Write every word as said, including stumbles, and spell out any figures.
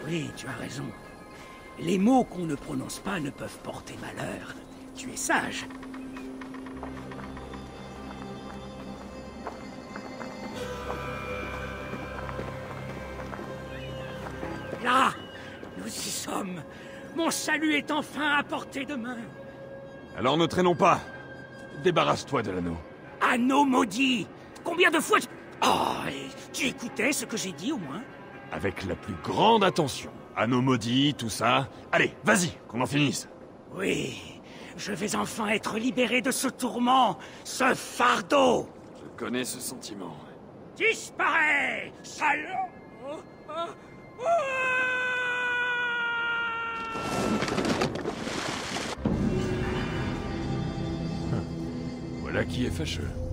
Oui, tu as raison. Les mots qu'on ne prononce pas ne peuvent porter malheur. Tu es sage. Là, nous y sommes. Mon salut est enfin à portée de main. Alors ne traînons pas. Débarrasse-toi de l'anneau. Anneau maudit. Combien de fois... je- Oh, et tu écoutais ce que j'ai dit au moins? Avec la plus grande attention. Anneau maudit, tout ça. Allez, vas-y, qu'on en finisse. Oui, je vais enfin être libéré de ce tourment, ce fardeau. Je connais ce sentiment. Disparais, salaud. Oh, oh, oh. Voilà qui est fâcheux.